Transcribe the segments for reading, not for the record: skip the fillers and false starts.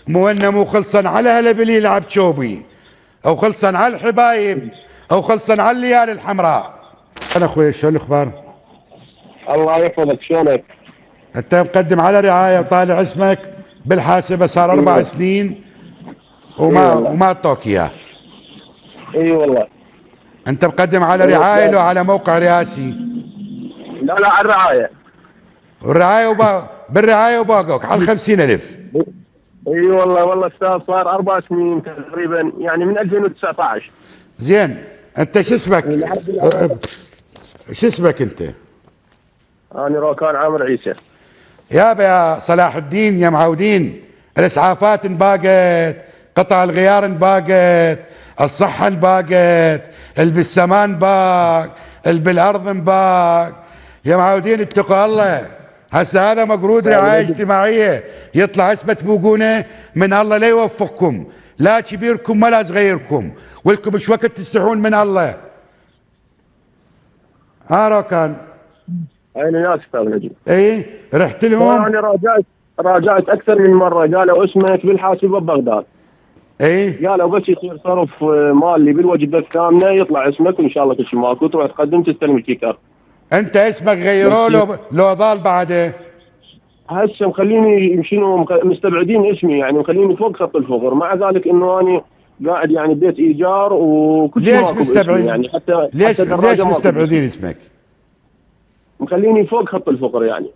مو خلصا على هالبلي يلعب شوبي، او خلصا على الحبايب، او خلصا على الليالي الحمراء. انا اخوي شو الاخبار؟ الله يحفظك، شلونك؟ انت مقدم على رعايه وطالع اسمك بالحاسبه صار 4 سنين وما اعطوك اياه. اي والله. انت مقدم على رعايه لو على موقع رئاسي؟ لا على الرعايه. والرعايه بالرعايه وباقوك على 50,000. اي والله استاذ، صار 4 سنين تقريبا، يعني من 2019. زين، انت شو اسمك؟ شو اسمك انت؟ انا روكان عامر عيسى. يا صلاح الدين يا معودين، الاسعافات انباقت، قطع الغيار انباقت، الصحة انباقت، بالسمان باق، بالارض انباق. يا معودين اتقوا الله. هسه هذا مقرود رعاية اجتماعية، يطلع اسمه تبوقونه من الله لا يوفقكم، لا كبيركم ولا صغيركم، ولكم مش وقت تستحون من الله. روكان. انا ناس استاذ نجيب. ايه رحت لهم؟ يعني راجعت اكثر من مره، قالوا اسمك بالحاسبه ببغداد. ايه قالوا بس يصير صرف مالي بالوجبه الثامنه يطلع اسمك وان شاء الله كل شيء ماكو، تروح تقدم تستلم الكيكر. انت اسمك غيروا لو ظل بعده؟ هسه مخليني شنو مستبعدين اسمي، يعني مخليني فوق خط الفقر، مع ذلك انه انا قاعد يعني بيت ايجار وكل شيء. ليش مستبعد؟ يعني حتى ليش مستبعدين اسمك؟ مخليني فوق خط الفقر يعني.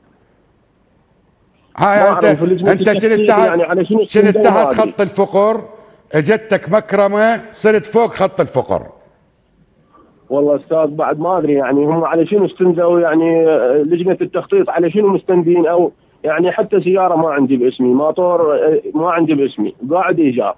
هاي انت شلت تحت، يعني شلت تحت خط الفقر، اجتك مكرمه صرت فوق خط الفقر. والله استاذ بعد ما ادري يعني هم على شنو استندوا، يعني لجنه التخطيط على شنو مستندين، او يعني حتى سياره ما عندي باسمي، ماطور ما عندي باسمي، قاعد ايجار.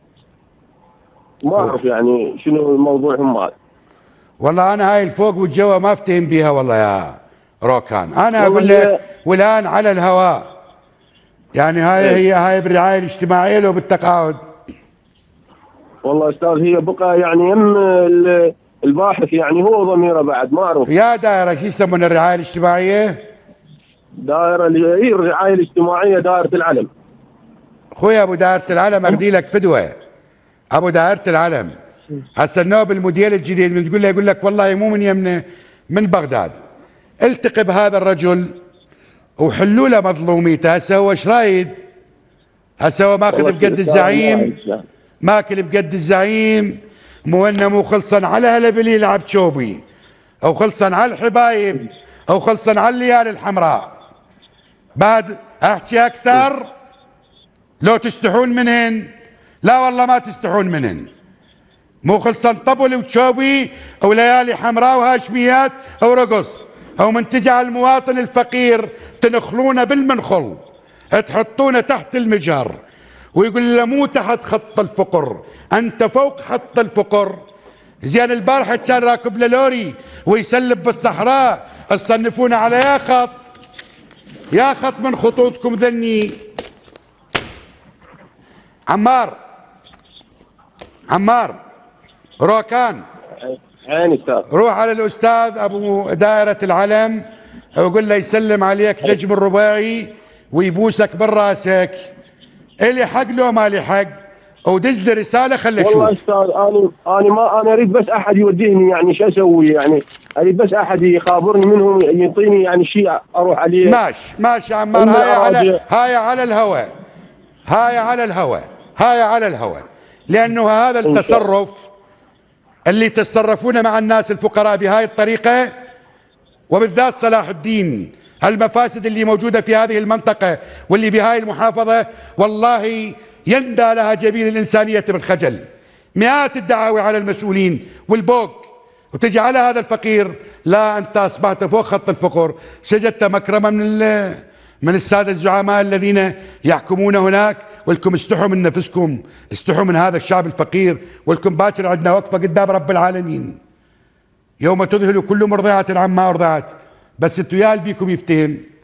ما اعرف يعني شنو الموضوع هم هذا. والله انا هاي الفوق والجوا ما افتهم بيها والله يا روكان. انا اقول لك والان على الهواء، يعني هاي بالرعايه الاجتماعيه لو بالتقاعد. والله استاذ هي بقى يعني الباحث يعني هو ضميره بعد ما اعرف. يا دائره شو يسمون الرعايه الاجتماعيه؟ دائره هي الرعايه الاجتماعيه دائره العلم. اخوي ابو دائره العلم اخذي لك فدوه. ابو دائره العلم هسه النوب الموديل الجديد من تقول له يقول لك والله مو من يمنه من بغداد. التقي بهذا الرجل وحلوا له مظلوميته. هسه هو ايش رايد؟ هسه هو ماخذ بقد الزعيم، ماكل بقد الزعيم، مو خلصا على هالبلي يلعب شوبي، او خلصا على الحبايب، او خلصا على الليالي الحمراء. بعد احكي اكثر لو تستحون منهن؟ لا والله ما تستحون منهن. مو خلصا طبل وشوبي او ليالي حمراء وهاشميات او رقص، او منتجع على المواطن الفقير تنخلونه بالمنخل، تحطونه تحت المجهر ويقول له مو تحت خط الفقر، انت فوق خط الفقر. زين البارحه كان راكب له لوري ويسلب بالصحراء، تصنفونه على يا خط من خطوطكم ذني. عمار روكان، عيني استاذ. روح على الاستاذ ابو دائره العلم وقول له يسلم عليك نجم الرباعي ويبوسك بالراسك. الي حق لو ما لي حق، ودز لي رساله خلي اشوف. والله استاذ انا اريد بس احد يوديني، يعني شو اسوي؟ يعني اريد بس احد يخابرني منهم يعطيني يعني شيء اروح عليه. ماشي يا عمار. هاي على الهواء، هاي على الهواء، لانه هذا التصرف اللي يتصرفون مع الناس الفقراء بهاي الطريقه، وبالذات صلاح الدين، المفاسد اللي موجوده في هذه المنطقه واللي بهاي المحافظه والله يندى لها جبين الانسانيه بالخجل. مئات الدعاوي على المسؤولين والبوق، وتجي على هذا الفقير لا انت اصبحت فوق خط الفقر، سجدت مكرمه من الساده الزعماء الذين يحكمون هناك، ولكم استحوا من نفسكم، استحوا من هذا الشعب الفقير، ولكم باكر عندنا وقفه قدام رب العالمين يوم تذهل كل مرضعه عما ارضعت. بس انتوا يا بيكم يفتهم.